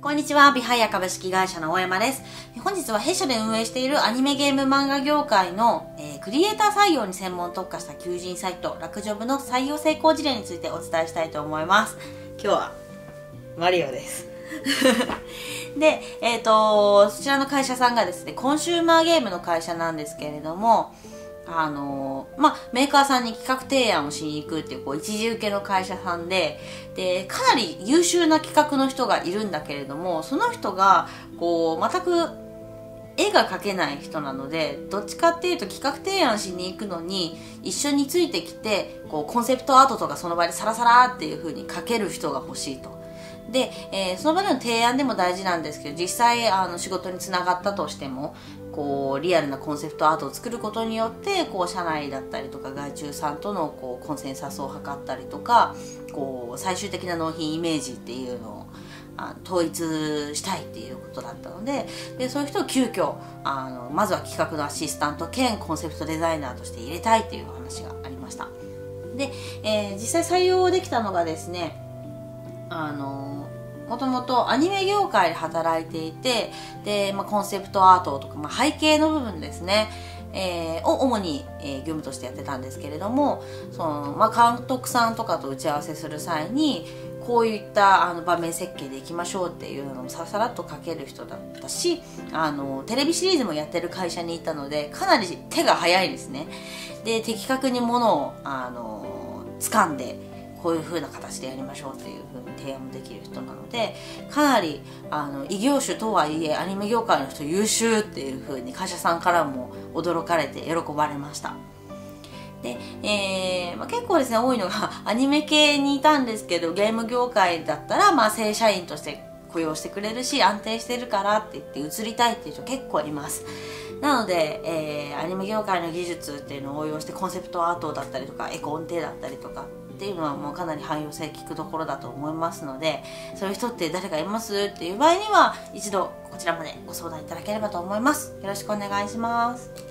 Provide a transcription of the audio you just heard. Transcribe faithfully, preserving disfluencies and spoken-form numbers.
こんにちは、ビハイヤ株式会社の大山です。本日は弊社で運営しているアニメゲーム漫画業界の、えー、クリエイター採用に専門特化した求人サイト、ラクジョブの採用成功事例についてお伝えしたいと思います。今日はマリオです。で、えっと、そちらの会社さんがですね、コンシューマーゲームの会社なんですけれども、あのまあ、メーカーさんに企画提案をしに行くっていう、こう一時受けの会社さんで、で、かなり優秀な企画の人がいるんだけれども、その人が、こう、全く絵が描けない人なので、どっちかっていうと企画提案しに行くのに、一緒についてきて、こう、コンセプトアートとかその場でサラサラっていう風に描ける人が欲しいと。で、えー、その場での提案でも大事なんですけど、実際あの仕事につながったとしても、こうリアルなコンセプトアートを作ることによって、こう社内だったりとか外注さんとのこうコンセンサスを図ったりとか、こう最終的な納品イメージっていうのをあ統一したいっていうことだったので、でそういう人を急遽あのまずは企画のアシスタント兼コンセプトデザイナーとして入れたいっていう話がありました。で、えー、実際採用できたのがですね、あのもともとアニメ業界で働いていて、で、まあ、コンセプトアートとか、まあ、背景の部分ですね、えー、を主に、えー、業務としてやってたんですけれども、その、まあ、監督さんとかと打ち合わせする際に、こういったあの場面設計でいきましょうっていうのをささらっと書ける人だったし、あのテレビシリーズもやってる会社にいたので、かなり手が早いですね。で、的確にものをあの掴んで、こういう風な形でやりましょうっていう風に提案もできる人なので、かなりあの異業種とはいえアニメ業界の人優秀っていう風に会社さんからも驚かれて喜ばれました。で、えーまあ、結構ですね、多いのがアニメ系にいたんですけど、ゲーム業界だったら、まあ、正社員として雇用してくれるし安定してるからって言って移りたいっていう人結構います。なので、えー、アニメ業界の技術っていうのを応用してコンセプトアートだったりとかエコ音程だったりとかっていうのはもうかなり汎用性効くところだと思いますので、そういう人って誰かいますっていう場合には一度こちらまでご相談いただければと思います。よろしくお願いします。